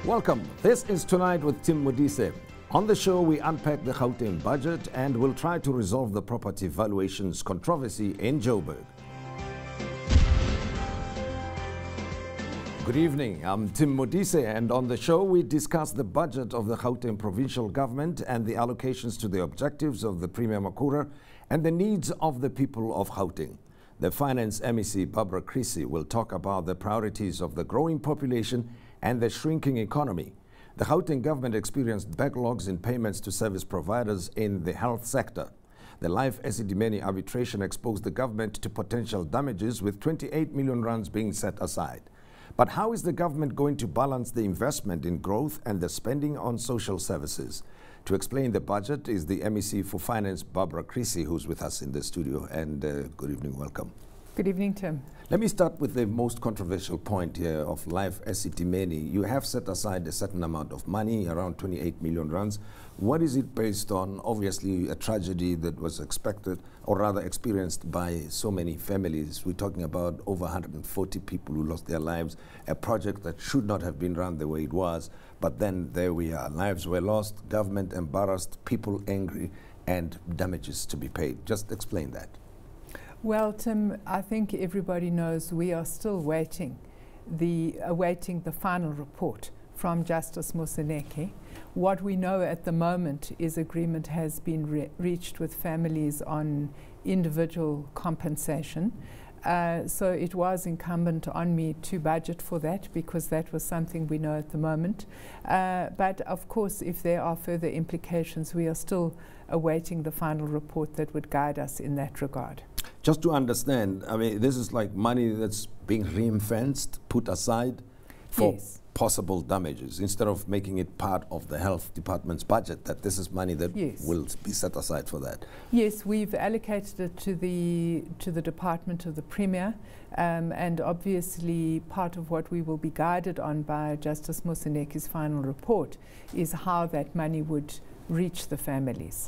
Welcome. This is Tonight with Tim Modise. On the show, we unpack the Gauteng budget and we'll try to resolve the property valuations controversy in Joburg. Good evening, I'm Tim Modise, and on the show we discuss the budget of the Gauteng provincial government and the allocations to the objectives of the Premier Makhura and the needs of the people of Gauteng. The Finance MEC, Barbara Creecy, will talk about the priorities of the growing population and the shrinking economy. The Gauteng government experienced backlogs in payments to service providers in the health sector. The Life Esidimeni arbitration exposed the government to potential damages, with 28 million rands being set aside. But how is the government going to balance the investment in growth and the spending on social services? To explain the budget is the MEC for Finance, Barbara Creecy, who's with us in the studio. And good evening, welcome. Good evening, Tim. Let me start with the most controversial point here of Life Esidimeni. You have set aside a certain amount of money, around 28 million rands. What is it based on? Obviously, a tragedy that was expected, or rather experienced by so many families. We're talking about over 140 people who lost their lives, a project that should not have been run the way it was. But then there we are. Lives were lost, government embarrassed, people angry, and damages to be paid. Just explain that. Well, Tim, I think everybody knows we are still awaiting the final report from Justice Moseneke. What we know at the moment is agreement has been reached with families on individual compensation. So it was incumbent on me to budget for that, because that was something we know at the moment. But of course, if there are further implications, we are still awaiting the final report that would guide us in that regard. Just to understand, I mean, this is like money that's being ring-fenced, put aside for possible damages, instead of making it part of the health department's budget, that this is money that will be set aside for that. Yes, we've allocated it to the department of the Premier, and obviously part of what we will be guided on by Justice Moseneke's final report is how that money would reach the families.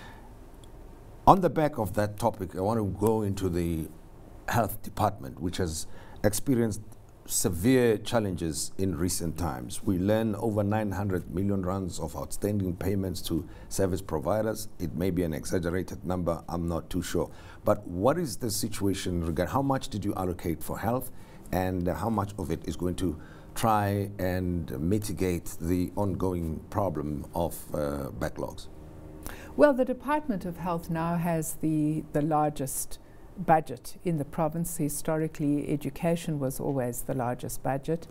On the back of that topic, I want to go into the health department, which has experienced severe challenges in recent times. We learn over 900 million rands of outstanding payments to service providers. It may be an exaggerated number, I'm not too sure. But what is the situation regarding how much did you allocate for health, and how much of it is going to try and mitigate the ongoing problem of backlogs? Well, the Department of Health now has the largest budget in the province. Historically, education was always the largest budget.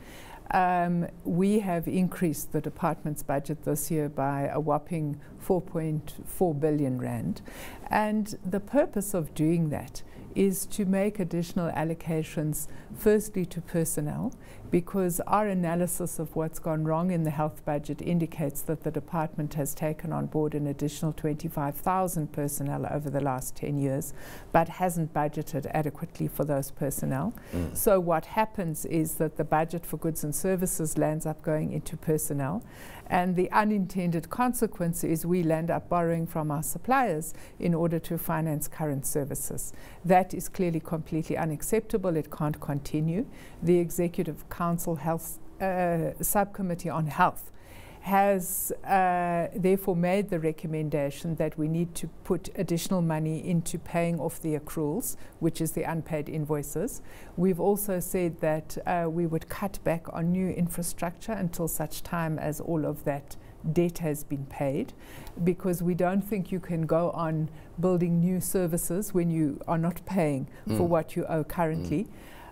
We have increased the department's budget this year by a whopping 4.4 billion rand. And the purpose of doing that is to make additional allocations, firstly to personnel, because our analysis of what's gone wrong in the health budget indicates that the department has taken on board an additional 25,000 personnel over the last 10 years, but hasn't budgeted adequately for those personnel. So what happens is that the budget for goods and services lands up going into personnel, and the unintended consequence is we land up borrowing from our suppliers in order to finance current services. That is clearly completely unacceptable. It can't continue. The Executive Council Health Subcommittee on Health has therefore made the recommendation that we need to put additional money into paying off the accruals, which is the unpaid invoices. We've also said that we would cut back on new infrastructure until such time as all of that debt has been paid, because we don't think you can go on building new services when you are not paying for what you owe currently.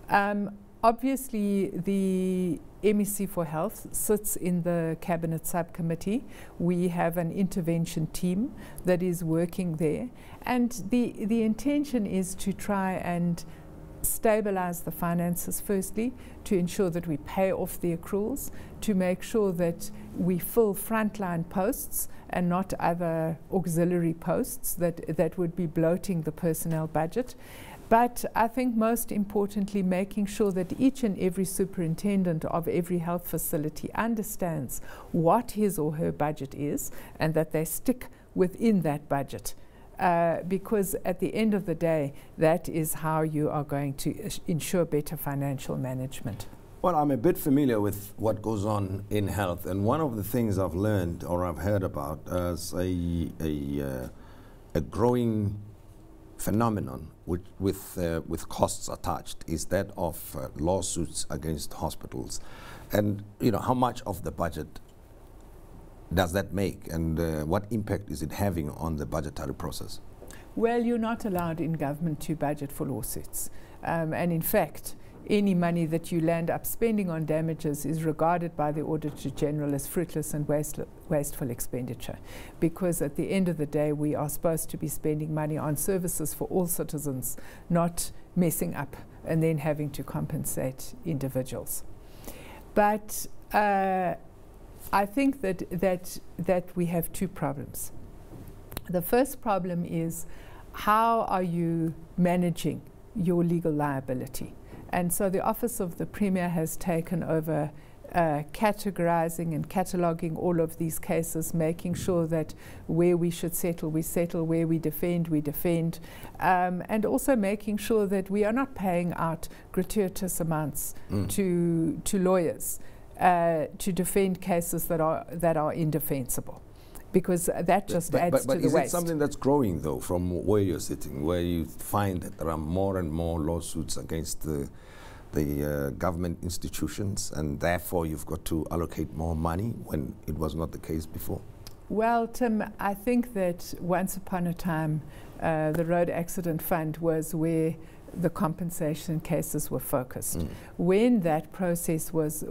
Obviously, the MEC for Health sits in the Cabinet Subcommittee. We have an intervention team that is working there, and the intention is to try and stabilize the finances firstly, to ensure that we pay off the accruals, to make sure that we fill frontline posts and not other auxiliary posts that would be bloating the personnel budget. But I think most importantly, making sure that each and every superintendent of every health facility understands what his or her budget is, and that they stick within that budget. Because at the end of the day, that is how you are going to ensure better financial management. Well, I'm a bit familiar with what goes on in health, and one of the things I've learned or I've heard about as a growing phenomenon with costs attached is that of lawsuits against hospitals. And how much of the budget does that make, and what impact is it having on the budgetary process? Well, you're not allowed in government to budget for lawsuits. And in fact, any money that you land up spending on damages is regarded by the Auditor General as fruitless and wasteful expenditure. Because at the end of the day, we are supposed to be spending money on services for all citizens, not messing up and then having to compensate individuals. But I think that we have two problems. The first problem is, how are you managing your legal liability? And so the Office of the Premier has taken over categorizing and cataloging all of these cases, making sure that where we should settle, we settle, where we defend, and also making sure that we are not paying out gratuitous amounts to lawyers to defend cases that are indefensible, because that just adds to the waste. But is it something that's growing, though, from where you're sitting, where you find that there are more and more lawsuits against the government institutions, and therefore you've got to allocate more money when it was not the case before? Well, Tim, I think that once upon a time, the Road Accident Fund was where the compensation cases were focused. When that process was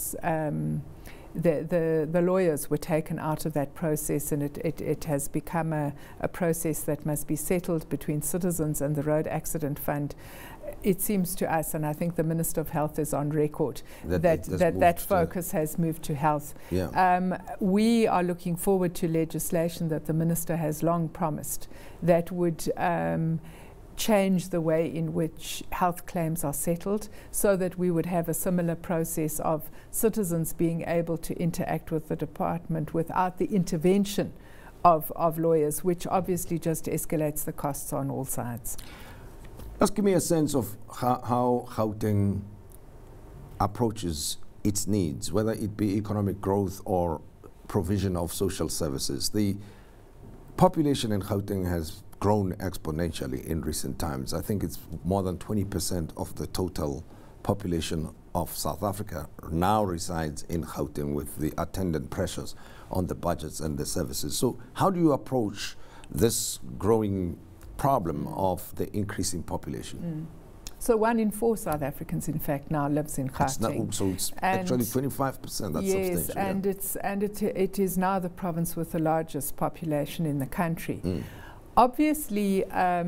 the lawyers were taken out of that process, and it has become a process that must be settled between citizens and the Road Accident Fund. It seems to us, and I think the Minister of Health is on record, that focus has moved to health. Yeah. We are looking forward to legislation that the Minister has long promised that would change the way in which health claims are settled, so that we would have a similar process of citizens being able to interact with the department without the intervention of lawyers, which obviously just escalates the costs on all sides. Just give me a sense of how Gauteng approaches its needs, whether it be economic growth or provision of social services. The population in Gauteng has grown exponentially in recent times. I think it's more than 20% of the total population of South Africa now resides in Gauteng, with the attendant pressures on the budgets and the services. So how do you approach this growing problem of the increasing population? So 1 in 4 South Africans, in fact, now lives in Gauteng. So it's actually 25%. That's yes, substantial. And it is now the province with the largest population in the country. Obviously,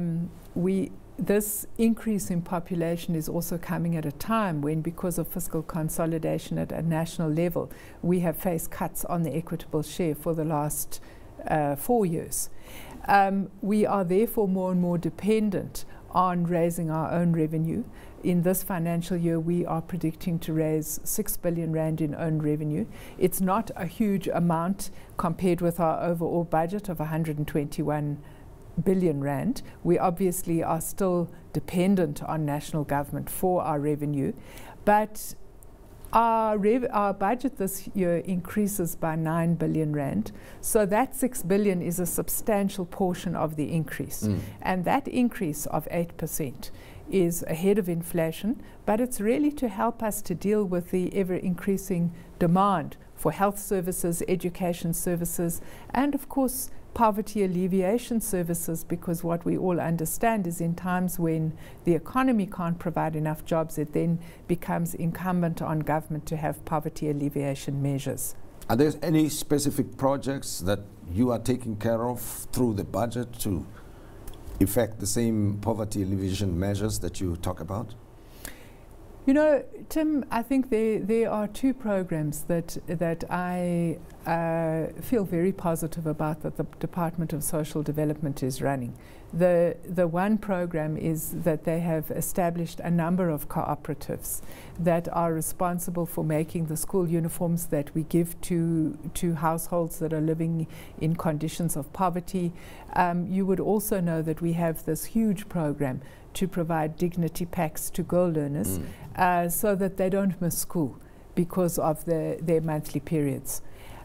this increase in population is also coming at a time when, because of fiscal consolidation at a national level, we have faced cuts on the equitable share for the last 4 years. We are therefore more and more dependent on raising our own revenue. In this financial year, we are predicting to raise 6 billion rand in own revenue. It's not a huge amount compared with our overall budget of 121 billion rand. We obviously are still dependent on national government for our revenue, but our budget this year increases by 9 billion rand. So that 6 billion is a substantial portion of the increase. And that increase of 8% is ahead of inflation, but it's really to help us to deal with the ever-increasing demand for health services, education services, and of course poverty alleviation services, because what we all understand is in times when the economy can't provide enough jobs, it then becomes incumbent on government to have poverty alleviation measures. Are there any specific projects that you are taking care of through the budget to effect the same poverty alleviation measures that you talk about? You know, Tim, I think there are 2 programs that I feel very positive about that the Department of Social Development is running. The one program is that they have established a number of cooperatives that are responsible for making the school uniforms that we give to households that are living in conditions of poverty. You would also know that we have this huge program to provide dignity packs to girl learners so that they don't miss school because of their monthly periods.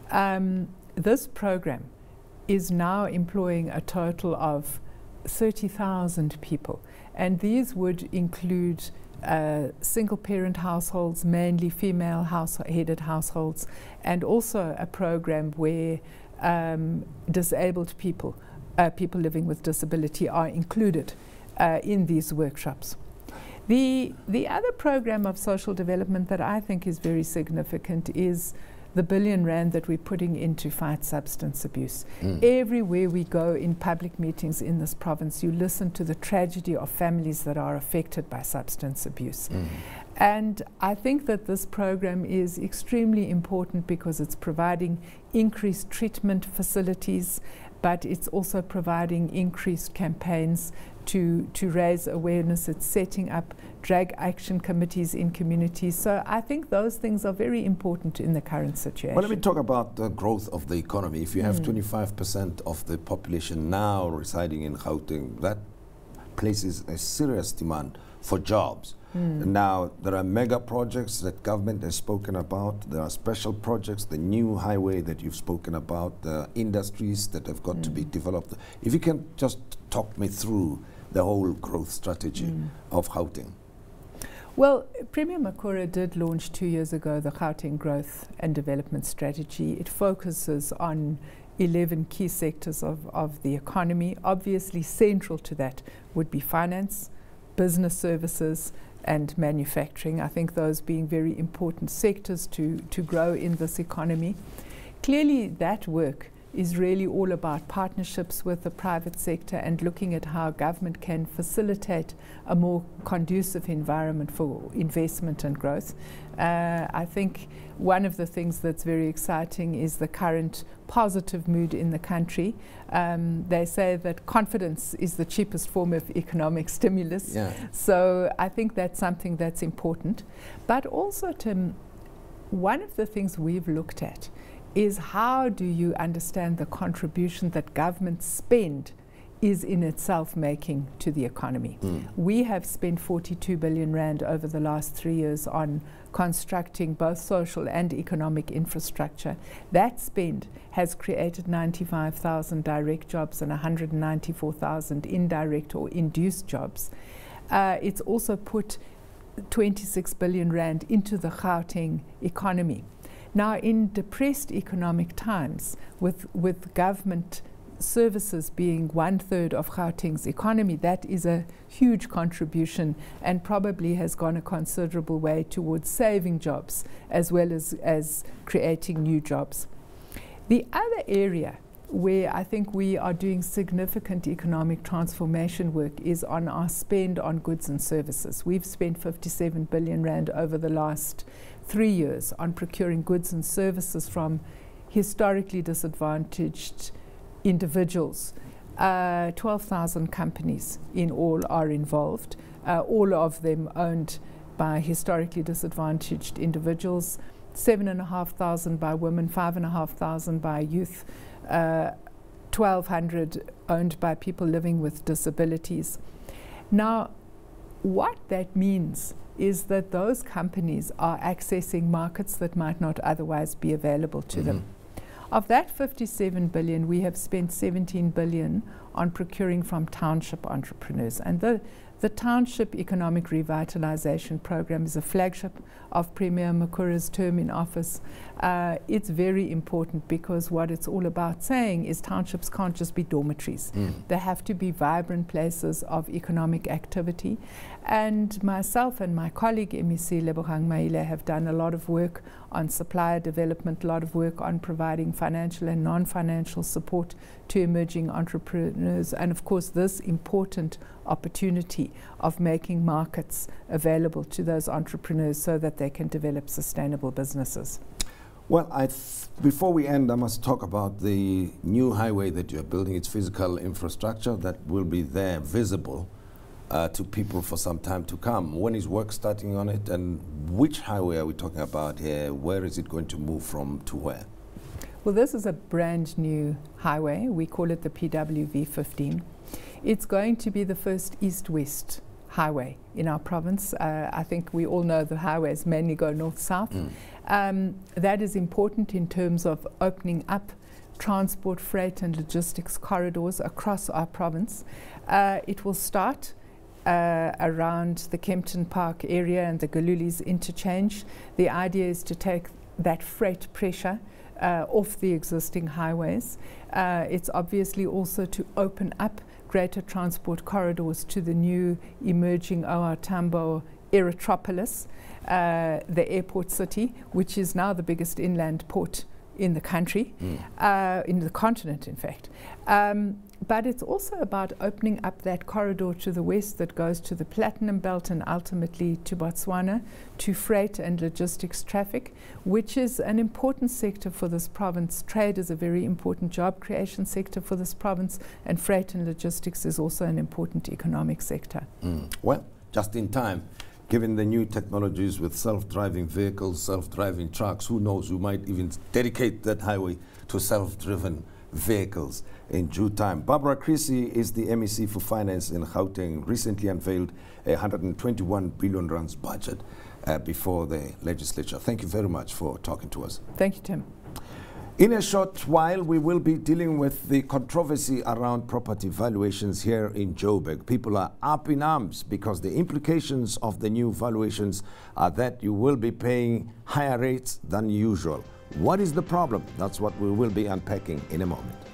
This program is now employing a total of 30,000 people, and these would include single-parent households, mainly female-headed households, and also a program where disabled people, people living with disability, are included in these workshops. The other program of social development that I think is very significant is the R1 billion that we're putting in to fight substance abuse. Everywhere we go in public meetings in this province, you listen to the tragedy of families that are affected by substance abuse. And I think that this program is extremely important because it's providing increased treatment facilities, but it's also providing increased campaigns to raise awareness. It's setting up drug action committees in communities. So I think those things are very important in the current situation. Well, let me talk about the growth of the economy. If you have 25% of the population now residing in Gauteng, that places a serious demand for jobs. Now, there are mega projects that government has spoken about. There are special projects, the new highway that you've spoken about, the industries that have got to be developed. If you can just talk me through the whole growth strategy of Gauteng. Well, Premier Makhura did launch 2 years ago the Gauteng Growth and Development Strategy. It focuses on 11 key sectors of the economy. Obviously, central to that would be finance, business services, and manufacturing. I think those being very important sectors to grow in this economy. Clearly, that work is really all about partnerships with the private sector and looking at how government can facilitate a more conducive environment for investment and growth. I think one of the things that's very exciting is the current positive mood in the country. They say that confidence is the cheapest form of economic stimulus. So I think that's something that's important. But also, Tim, one of the things we've looked at is how do you understand the contribution that government spend is in itself making to the economy. We have spent 42 billion rand over the last 3 years on constructing both social and economic infrastructure. That spend has created 95,000 direct jobs and 194,000 indirect or induced jobs. It's also put 26 billion rand into the Gauteng economy. Now, in depressed economic times, with government services being 1/3 of Gauteng's economy, that is a huge contribution and probably has gone a considerable way towards saving jobs as well as creating new jobs. The other area where I think we are doing significant economic transformation work is on our spend on goods and services. We've spent 57 billion rand over the last 3 years on procuring goods and services from historically disadvantaged individuals. 12,000 companies in all are involved, all of them owned by historically disadvantaged individuals, 7,500 by women, 5,500 by youth, 1,200 owned by people living with disabilities. Now, what that means is that those companies are accessing markets that might not otherwise be available to them. Of that 57 billion, we have spent 17 billion on procuring from township entrepreneurs. And the Township Economic Revitalization Program is a flagship of Premier Makhura's term in office. It's very important because what it's all about saying is townships can't just be dormitories. They have to be vibrant places of economic activity. And myself and my colleague, MEC Lebogang Maile, have done a lot of work on supplier development, a lot of work on providing financial and non-financial support to emerging entrepreneurs, and of course this important opportunity of making markets available to those entrepreneurs so that they can develop sustainable businesses. Well, before we end, I must talk about the new highway that you're building. It's physical infrastructure that will be there visible to people for some time to come. When is work starting on it, and which highway are we talking about here? Where is it going to move from to where? Well, this is a brand new highway. We call it the PWV 15. It's going to be the first east-west highway in our province. I think we all know the highways mainly go north-south. That is important in terms of opening up transport, freight and logistics corridors across our province. It will start around the Kempton Park area and the Galulis interchange. The idea is to take that freight pressure off the existing highways. It's obviously also to open up greater transport corridors to the new emerging OR Tambo Aerotropolis, the airport city, which is now the biggest inland port in the country, in the continent in fact. But it's also about opening up that corridor to the west that goes to the Platinum Belt and ultimately to Botswana, to freight and logistics traffic, which is an important sector for this province. Trade is a very important job creation sector for this province, and freight and logistics is also an important economic sector. Well, just in time, given the new technologies with self-driving vehicles, self-driving trucks, who knows, we might even dedicate that highway to self-driven vehicles in due time. Barbara Creecy is the MEC for Finance in Gauteng, recently unveiled a 121 billion rands budget before the legislature. Thank you very much for talking to us. Thank you, Tim. In a short while, we will be dealing with the controversy around property valuations here in Joburg. People are up in arms because the implications of the new valuations are that you will be paying higher rates than usual. What is the problem? That's what we will be unpacking in a moment.